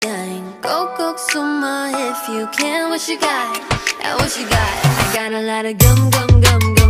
thing. Go summa if you can. What you got? What you got? I got a lot of gum, gum, gum, gum.